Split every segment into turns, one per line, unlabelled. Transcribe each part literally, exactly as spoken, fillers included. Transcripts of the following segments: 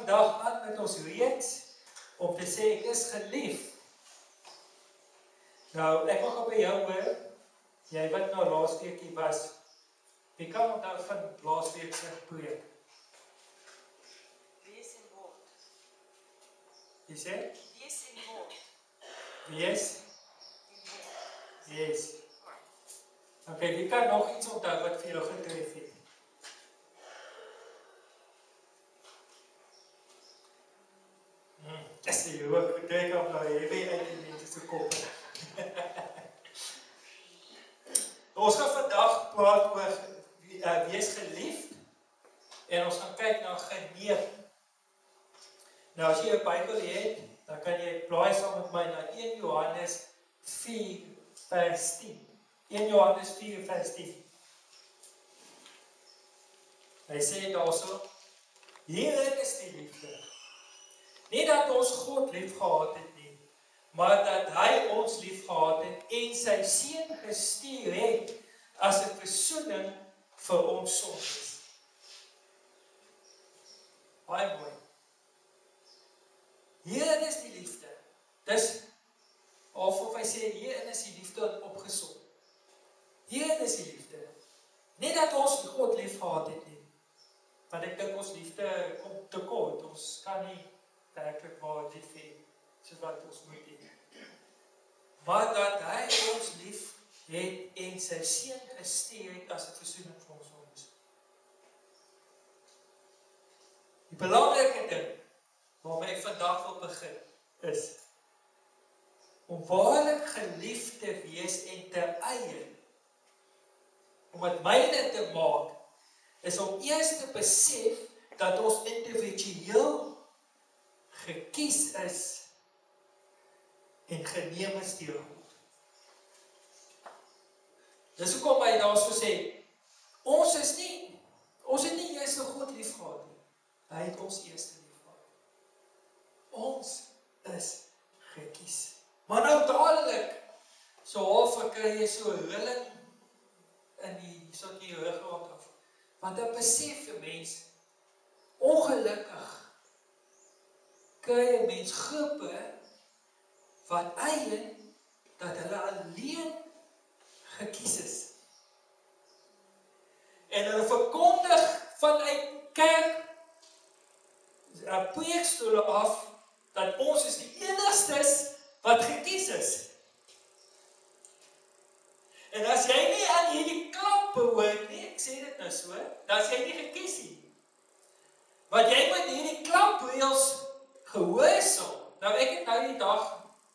vandag aan met ons reeks om te sê ek is gelief. Nou, ek wil op by jou hoor, jy wat nou laasweekie was, wie kan onthou van laasweek se preek?
Wees en word.
Jy sê?
Wees en word.
Wees?
En word.
Yes. Ok, wie kan nog iets onthou wat vir jou getref het? Hmm, dis die hoek, ek kyk op nou, jy weet uit die mense se kop. Ons gaan vandag praat oor uh, wees geliefd en ons gaan kyk na geneem. Nou as jy 'n Bybel het, dan kan jy blaai saam met my na een Johannes vier vers tien. een Johannes vier vers tien. Hy sê daarso: hierin is die liefde. Nie dat ons God lief gehad het nie, maar dat hy ons lief gehad het en sy seun gestuur het as 'n versoening vir ons sondes. Baie mooi. Hierin is die liefde. Dis of hy sê hierin is die liefde opgesom. Hierin is die liefde. Nie dat ons God lief gehad het nie. Want ek dink ons liefde kom te kort. Ons kan nie werklik waar lief hê soos wat ons moet hê. Maar dat hy ons lief het en sy seun gestuur het as 'n versoening vir ons sondes. Die belangrike ding waarmee ek vandag wil begin is om waarlik geliefd te wees en te eie. Om dit myne te maak is om eers te besef dat ons individueel gekies is en geneem is deur God. Dis hoekom hy daar so sê, ons is nie, ons het nie eers God lief gehad nie. Hy het ons eers lief gehad. Ons is gekies. Maar nou dadelik, so half kry jy so rilling in die, so die ruggraat af. Want dan besef 'n mens, ongelukkig kry 'n mens groepe wat eie dat hulle alleen gekies is. En hulle verkondig vanuit kerk preekstole af dat ons is die enigstes wat gekies is. En as jy nie aan hierdie klap behoort nie, ek sê dit nou so, dan is jy nie gekies nie. Want jy moet hierdie klapreëls gehoorsaam. Nou ek het nou die dag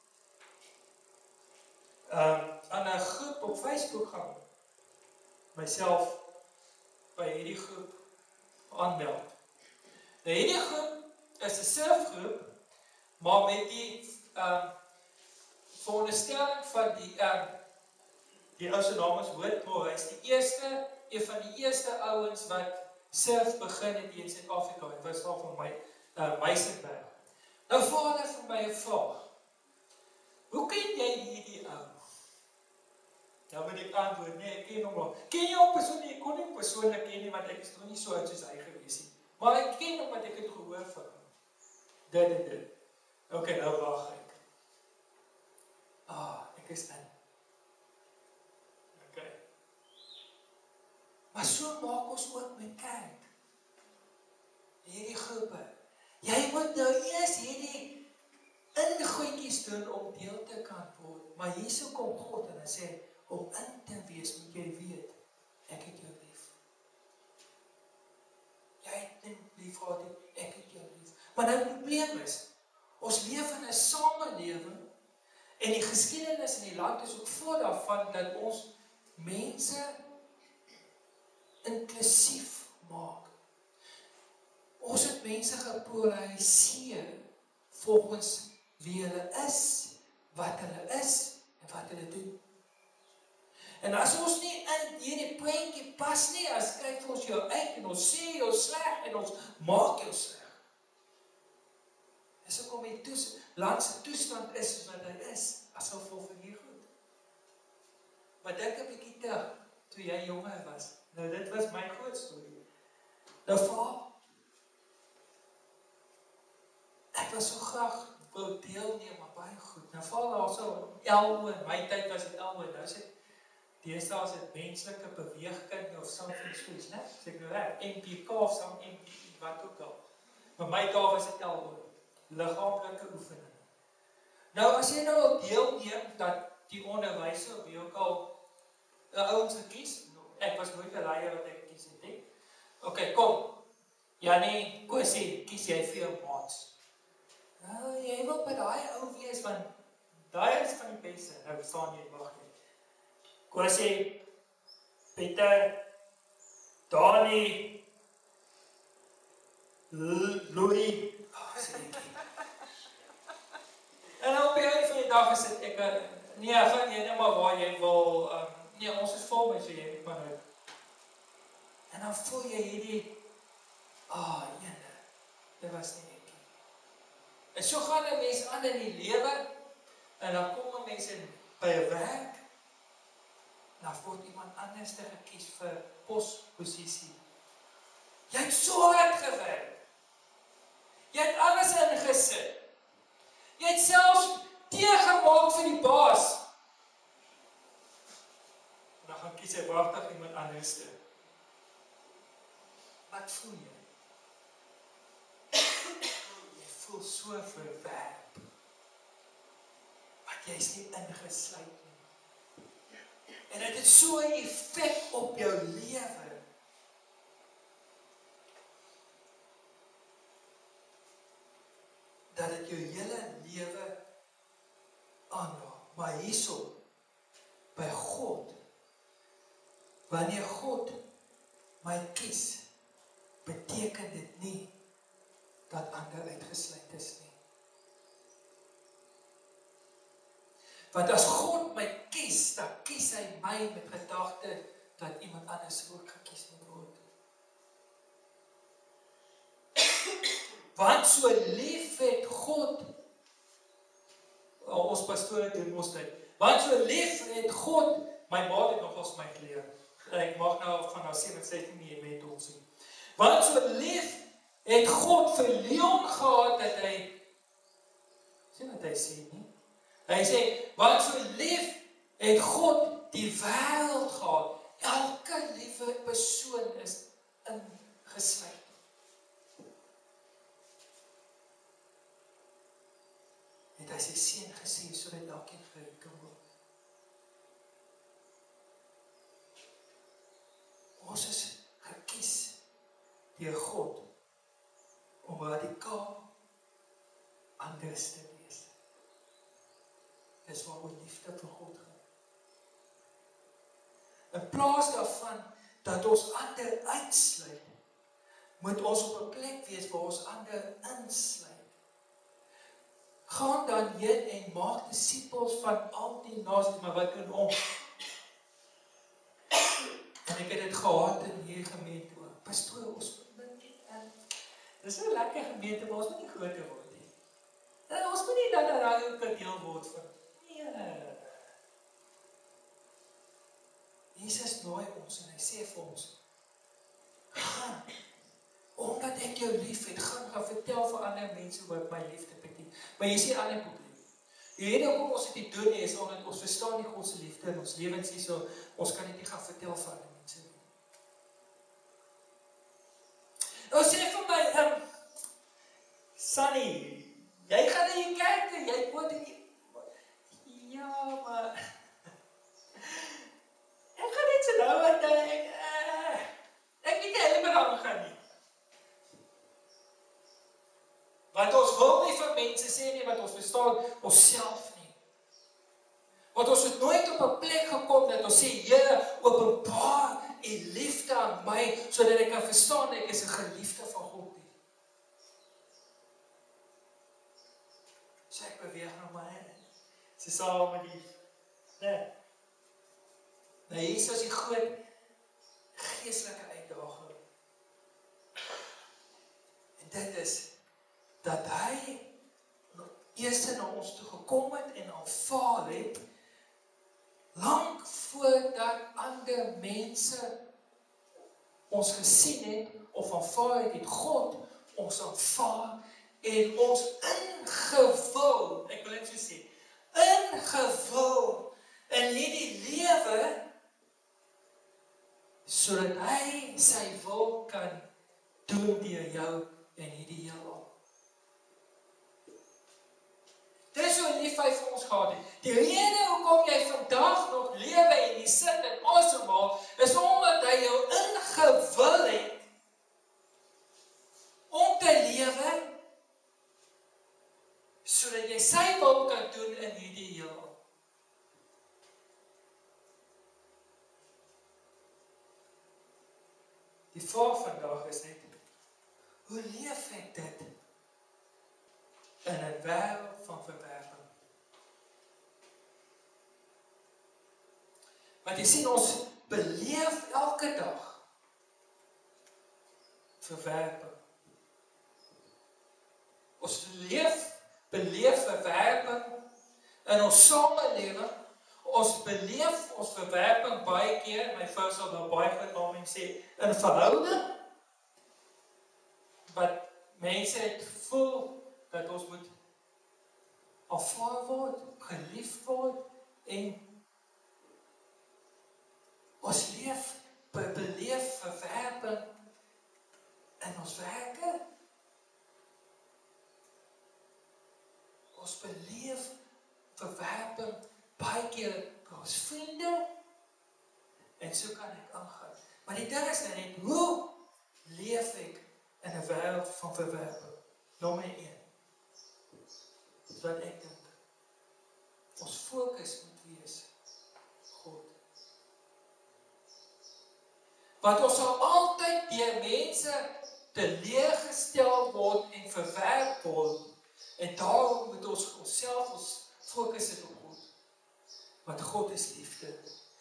um, aan 'n groep op Facebook gaan, myself by hierdie groep aanmeld. Nou hierdie groep is 'n surfgroep, maar met die um, veronderstelling van die um, die ou se naam is Woodmore. Hy is die eerste, een van die eerste ouens wat surf begin het hier in Suid-Afrika. Hy was daar van my uh, Meisenberg. Nou vra hulle vir my 'n vraag. Hoe ken jy hierdie ou? Nou moet ek antwoord, nee, ek ken hom al. Ken jy hom persoonlik? Ek kon nie persoonlik ken nie, want ek is nog nie so oud soos hy gewees nie. Maar ek ken hom wat ek het gehoor van hom. Dit en dit. Ok, nou waag ek. Ah, ek is in. Ok. Maar so maak ons ook met kerk. Hierdie groepe. Jy moet nou eers hierdie ingoedjies doen om deel te kan word. Maar hierso kom God en hy sê, om in te wees moet jy weet, ek het jou lief. Jy het nie lief gehad nie, ek het jou lief. Maar nou die probleem is, ons leef in 'n samelewing en die geskiedenis in die land is ook voor daarvan dat ons mense inklusief maak. Ons het mense gepolariseer volgens wie hulle is, wat hulle is en wat hulle doen. En as ons nie in hierdie prentjie pas nie, as kyk vir ons jou uit en ons sê jou sleg en ons maak jou sleg. Dis hoekom die toes, land se toestand is soos wat hy is, as gevolg van hier goed. Maar dink 'n bietjie terug, toe jy jonger was. Nou dit was my groot storie. Nou val was so graag wou deelneem aan baie goed. Nou val daar so elwe, in my tyd was dit elwe, nou is dit deesdae is dit menslike beweegkunde of something soos, né? Sê ek nou reg, M P K of some M P I, wat ook al. Maar my dae was dit elwe, liggaamlike oefening. Nou as jy nou wil deelneem dat die onderwyser wie ook al 'n ouens gekies, ek was nooit 'n leier wat ek gekies het nie. OK, kom. Janie, Kosie, kies jy vir jou maats. Nou, jy wil by daai ou wees want daai is van die beste. Nou staan jy wag net. Kosie, Pieter, Dani, Louis. Oh, sê ek. En op die einde van die dag is dit ek nee, gaan jy net maar waar jy wil. Um, nee, ons is vol met so jy moet maar nou. En dan voel jy hierdie ah, oh, jene, dit was nie ek. En so gaan 'n mens aan in die lewe en dan kom 'n mens in by 'n werk. Dan word iemand anders te gekies vir posposisie. Jy het so hard gewerk. Jy het alles ingesit. Jy het selfs tee gemaak vir die baas. En dan gaan kies hy wagtig iemand anders te. Wat voel jy? Jy voel so verwerp. Want jy is nie ingesluit nie. En dit het so 'n effek op jou lewe. Dat dit jou hele lewe aanraak. Maar hierso, by God, wanneer God my kies, beteken dit nie dat ander uitgesluit is nie. Want as God my kies, dan kies hy my met gedagte dat iemand anders ook gekies moet word. Want so lief het God, oh, ons pastoor doen ons dit, want so lief het God, my ma het nog ons my geleer, ek mag nou van haar sesentien nie met ons sien. Want so lief het God vir Leon gehad, dat hy, sien wat hy sê nie? Hy sê, want so lief het God die wêreld gehad, elke liewe persoon is ingesluit. Het hy sy seun gesê, sodat elkeen gered kan word. Ons is gekies deur God om radikaal anders te wees. Dis waar ons liefde vir God gaan. In plaas daarvan dat ons ander uitsluit, moet ons op 'n plek wees waar ons ander insluit. Gaan dan heen en maak disippels van al die nasies, maar wat doen ons? En ek het dit gehad in hierdie gemeente ook. Pastoor, ons moet nie, en dis so lekker gemeente, maar ons moet nie groter word nie. En ons moet nie dan 'n radio kan deel word van, nee. Jesus nooi ons en hy sê vir ons, gaan, omdat ek jou lief het, gaan gaan vertel vir ander mense wat my liefde beteken. Maar jy sien ander probleem. Die rede hoekom ons dit nie doen nie, is omdat ons verstaan nie God se liefde in ons lewens nie, so ons kan dit nie gaan vertel vir ander mense nie. Nou sê vir my, um, Sunny, jy gaan in die kerk en jy moet nie, ja, maar ek gaan net so nou wat ek, uh, ek weet nie helemaal gaan nie. Want ons wil nie vir mense sê nie, wat ons verstaan ons self nie. Want ons het nooit op 'n plek gekom dat ons sê, Here, openbaar en liefde aan my, sodat ek kan verstaan ek is 'n geliefde van God nie. So ek beweeg nou maar in. Sy saam met die, nee. Nou hier is die groot geestelike uitdaging. En dit is, dat hy eers na ons toe gekom het en aanvaar het, lank voordat ander mense ons gesien het, of aanvaar het, het God ons aanvaar en ons ingewil, ek wil dit so sê, ingewil in hierdie lewe, sodat hy sy wil kan doen deur jou en hierdie heelal. Dis hoe lief hy vir ons gehad het. Die rede hoekom jy vandag nog lewe en jy sit en asemhaal, is omdat hy jou ingewil het om te lewe, sodat jy sy wil kan doen in hierdie heelal. Die vraag vandag is net, hoe leef ek dit in 'n wêreld van verwerping? Want jy sien, ons beleef elke dag verwerping. Ons leef, beleef verwerping in ons samelewing. Ons beleef ons verwerping baie keer, my vrou sal nou baie goed na my sê, in verhouding, wat mense het voel, dat ons moet afvaar word, geliefd word, en ons leef, be beleef verwerping in ons werke. Ons beleef verwerping baie keer by ons vriende, en so kan ek aangaan. Maar die ding is net, hoe leef ek in 'n wêreld van verwerping? Nommer een. Dis wat ek dink. Ons fokus moet wees God. Want ons sal altyd deur mense teleurgestel word en verwerp word, en daarom moet ons onsself ons fokus het op God. Want God is liefde.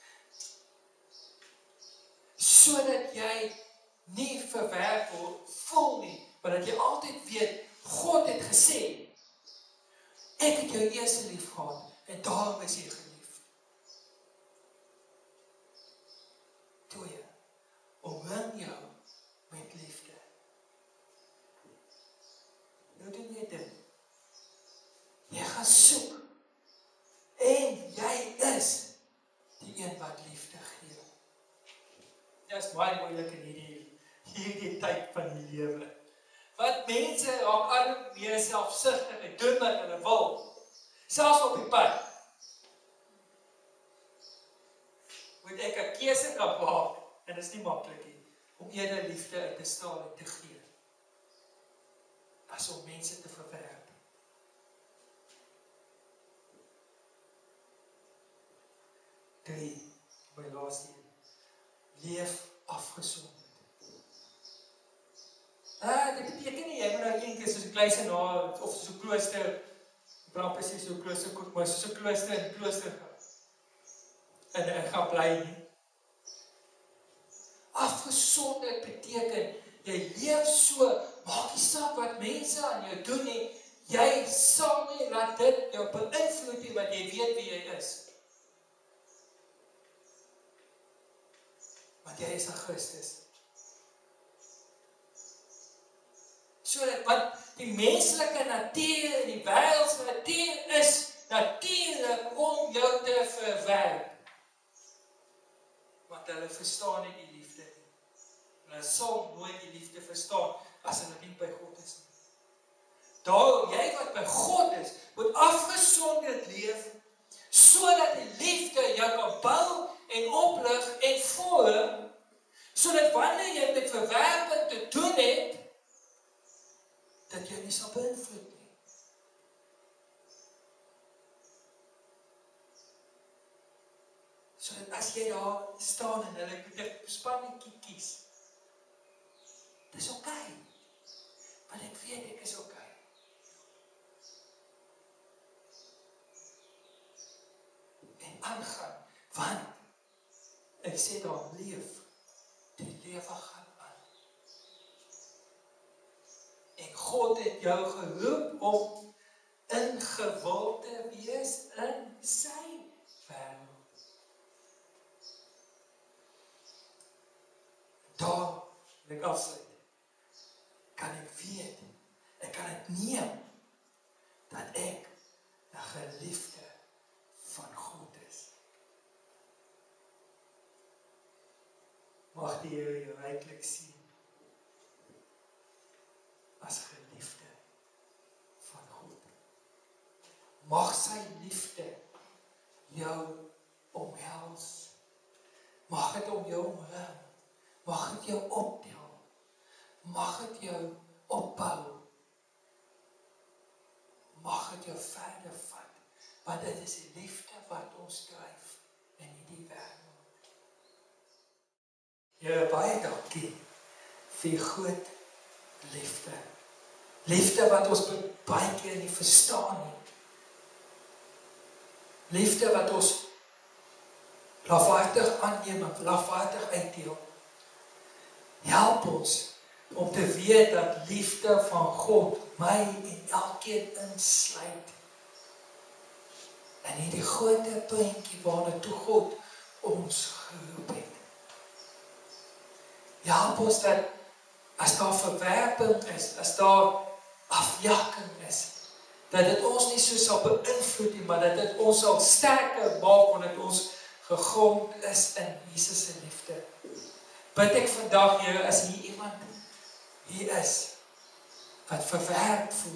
Sodat jy nie verwerp word, voel nie, maar dat jy altyd weet, God het gesê, ek het jou eers lief gehad, en daarom is jy geliefd. Twee, omring jou met liefde. Nou doen jy dit. Jy gaan soek, en jy is die een wat liefde gee. Dit is baie moeilik in hierdie, hierdie tyd van die lewe. Want mense raak al meer selfsugtig en doen wat hulle wil. Selfs op die pad. Moet ek 'n keuse kan maak, en dit is nie maklik nie, om eerder liefde uit te straal en te gee, as om mense te verwerp. Drie, my laaste een. Leef afgesonderd. Ah, dit beteken nie, jy moet nou een keer soos 'n kluisenaar, of soos 'n klooster, ek praat presies so 'n klooster, maar soos 'n klooster in 'n klooster gaan. En ek gaan bly nie. Afgesonderd beteken, jy leef so, maak nie saak wat mense aan jou doen nie, jy sal nie laat dit jou beïnvloed nie, want jy weet wie jy is. Want jy is in Christus. So dat, want die menslike natuur en die wêreldse natuur is natuurlik om jou te verwerp. Want hulle verstaan nie die liefde nie. Hulle sal nooit die liefde verstaan as hulle nie by God is nie. Daarom, jy wat by God is, moet afgesonderd leef, sodat die liefde jou kan bou en oplig en vorm, sodat wanneer jy met verwerping te doen het, dat jy nie sal beïnvloed nie. So dat as jy daar staan en hulle moet spannetjie kies, dis oké, okay, want ek weet ek is oké. Okay. En aangaan, want ek sê daar leef, die lewe gaan aan. En God het jou geroep om ingewild te wees in sy wêreld. Daar wil ek afsluit. Kan ek weet, Ek kan dit neem, dat ek 'n geliefde van God is. Mag die Here jou ryklik sien, as geliefde van God. Mag sy liefde jou omhels. Mag dit om jou omring. Mag dit jou optel. Mag dit jou opbou. Mag dit jou verder vat. Want dit is die liefde wat ons dryf in hierdie wêreld. Here, baie dankie vir die groot liefde. Liefde wat ons baie keer nie verstaan nie. Liefde wat ons lafhartig aanneem en lafhartig uitdeel. Help ons om te weet dat liefde van God my en elkeen insluit. En hierdie grote prentjie waarna toe God ons geroep het. Help ons dat as daar verwerping is, as daar afjakking is, dat dit ons nie so sal beïnvloed nie, maar dat dit ons sal sterker maak, omdat ons gegrond is in Jesus se liefde. Bid ek vandag, Here, as hier iemand hier is, wat verwerp voel,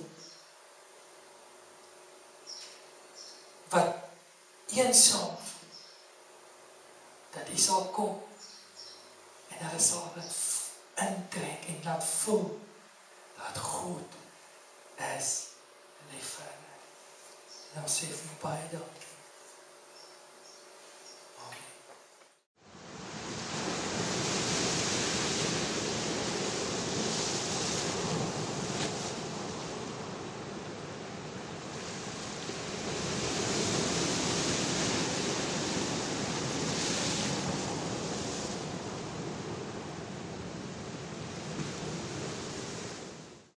wat eensaam voel, dat hy sal kom, en hulle sal dit intrek en laat voel, dat God is lief vir hulle. En dan sê vir baie dankie.